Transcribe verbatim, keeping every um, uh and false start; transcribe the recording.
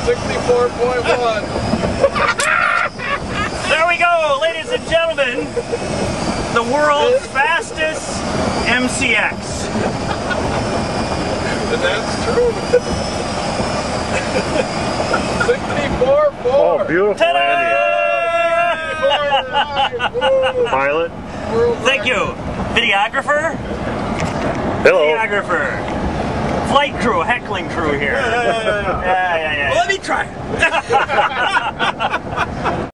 sixty-four point one. There we go, ladies and gentlemen. The world's fastest M C X. And that's true. sixty-four point four. Oh, beautiful, Andy. Pilot. Thank you. Videographer. Hello. Videographer. Flight crew, heckling crew here. Yeah, yeah, yeah. yeah. Well, let me try.